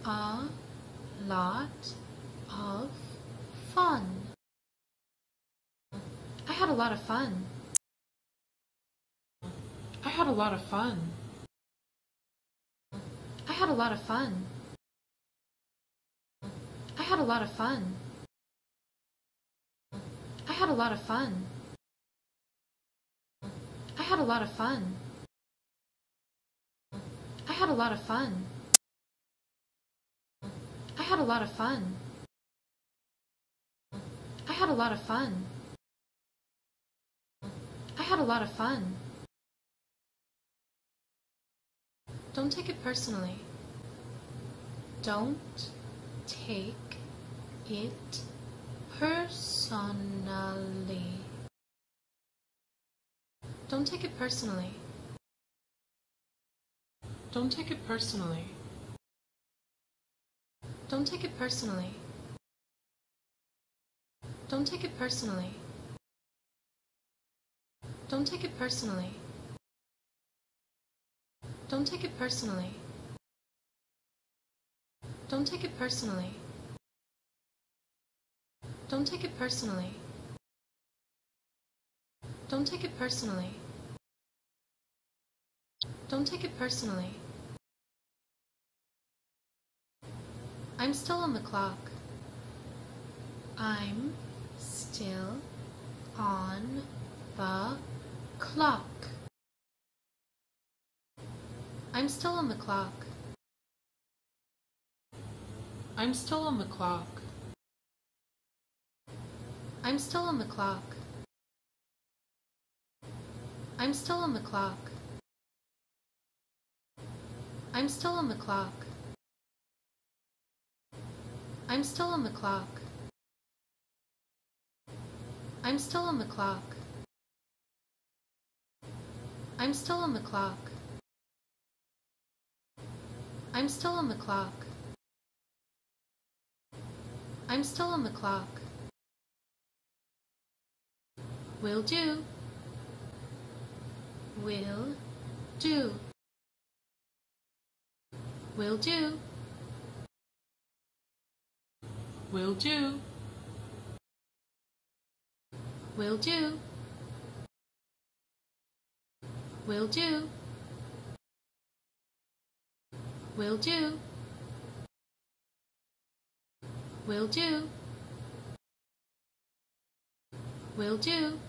a lot of fun. I had a lot of fun. I had a lot of fun. I had a lot of fun. I had a lot of fun. I had a lot of fun. I had a lot of fun. I had a lot of fun. I had a lot of fun. I had a lot of fun. I had a lot of fun. Don't take it personally. Don't take it personally. Don't take it personally. Don't take it personally. Don't take it personally. Don't take it personally. Don't take it personally. Don't take it personally. Don't take it personally. Don't take it personally. Don't take it personally. Don't take it personally. I'm still on the clock. I'm still on the clock. I'm still on the clock. I'm still on the clock. I'm still on the clock. I'm still on the clock. I'm still on the clock. I'm still on the clock. I'm still on the clock. I'm still on the clock. I'm still on the clock. I'm still on the clock. Will do. Will do. Will do. Will do. Will do. Will do. Will do. Will do. Will do.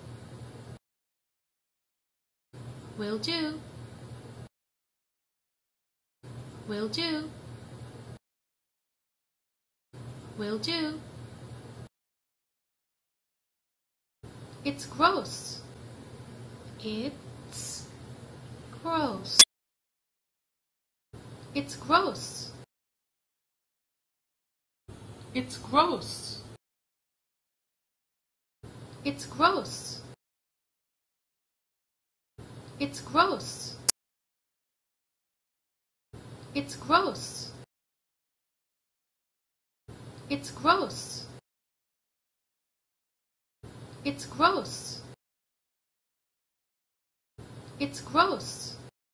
Will do. Will do. Will do. It's gross. It's gross. It's gross. It's gross. It's gross. It's gross. It's gross. It's gross. It's gross. It's gross.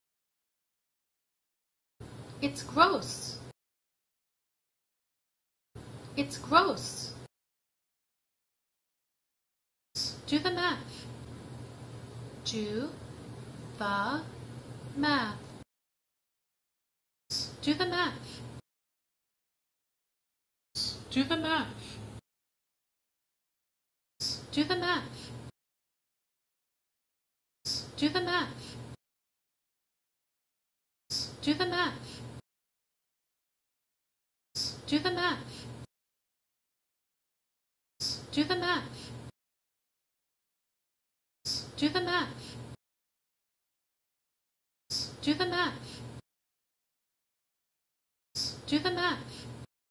It's gross. It's gross. Do the math. Do the math. Do the math. Do the math. Do the math. Do the math. Do the math. Do the math. Do the math. Do the math. Do the math. Do the math.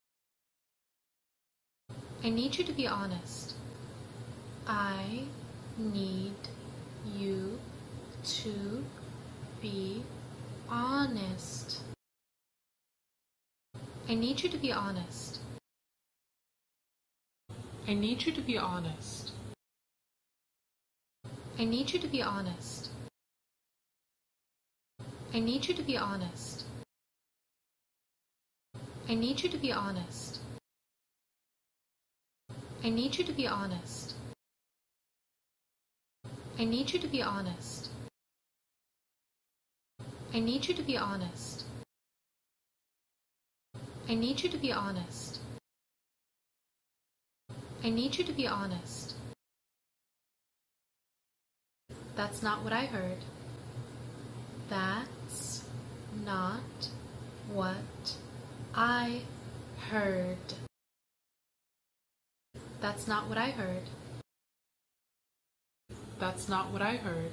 I need you to be honest. I need you to be honest. I need you to be honest. I need you to be honest. I need you to be honest. I need you to be honest. I need you to be honest. I need you to be honest. I need you to be honest. I need you to be honest. I need you to be honest. I need you to be honest. That's not what I heard. That's not what I heard. That's not what I heard. That's not what I heard.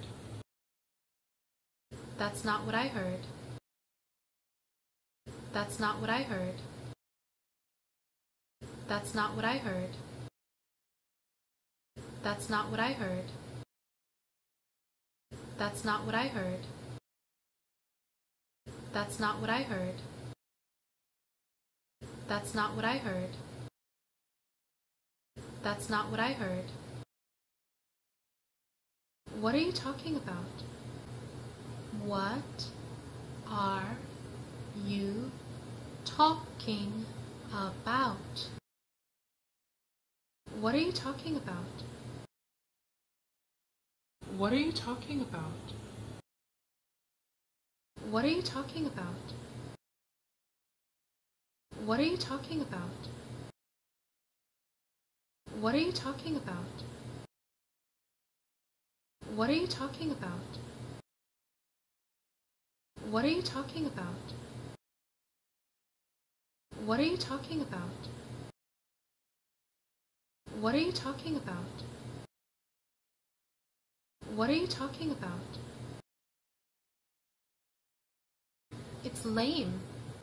That's not what I heard. That's not what I heard. That's not what I heard. That's not what I heard. That's not what I heard. That's not what I heard. That's not what I heard. That's not what I heard. What are you talking about? What are you talking about? What are you talking about? What are you talking about? What are you talking about? What are you talking about? What are you talking about? What are you talking about? What are you talking about? What are you talking about? What are you talking about? What are you talking about? It's lame.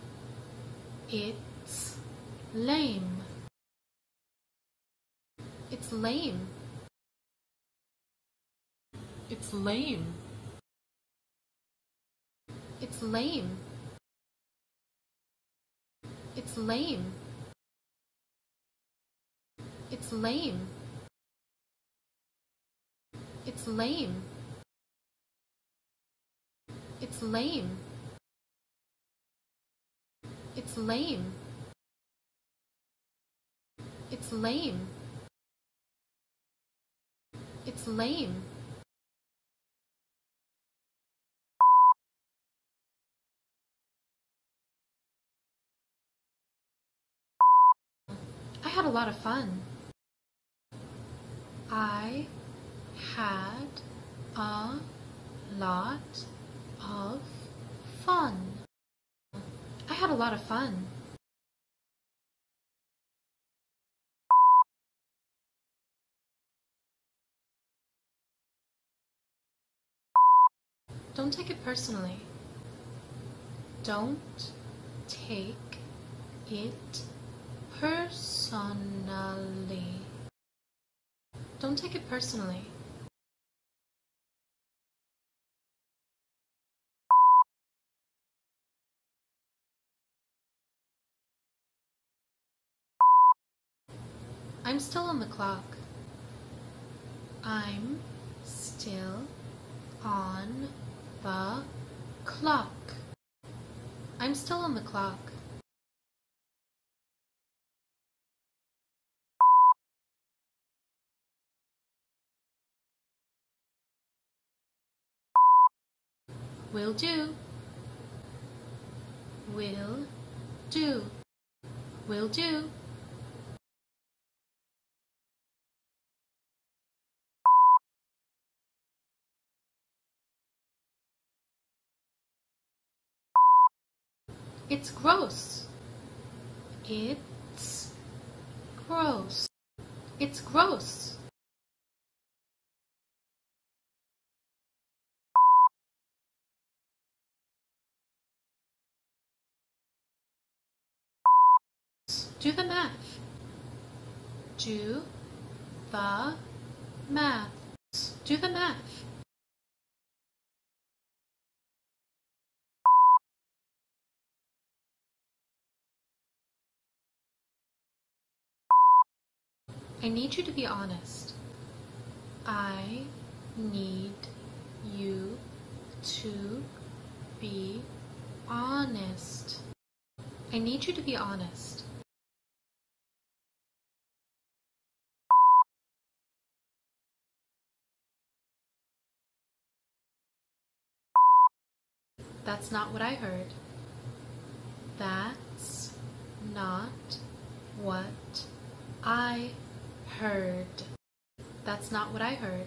It's lame. It's lame. It's lame. It's lame. It's lame. It's lame. It's lame. It's lame. It's lame. It's lame. It's lame. I had a lot of fun. I had a lot of fun. I had a lot of fun. Don't take it personally. Don't take it personally. Don't take it personally. I'm still on the clock. I'm still on the clock. I'm still on the clock. Will do. Will do. Will do. It's gross. It's gross. It's gross. Do the math. Do the math. Do the math. I need you to be honest. I need you to be honest. I need you to be honest. That's not what I heard. That's not what I heard. That's not what I heard.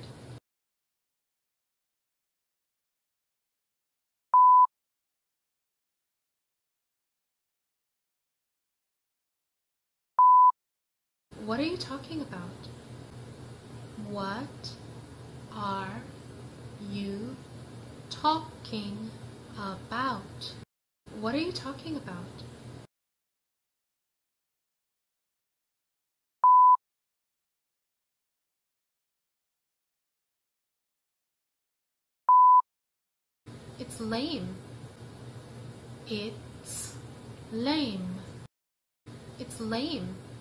What are you talking about? What are you talking about? What are you talking about? It's lame. It's lame. It's lame.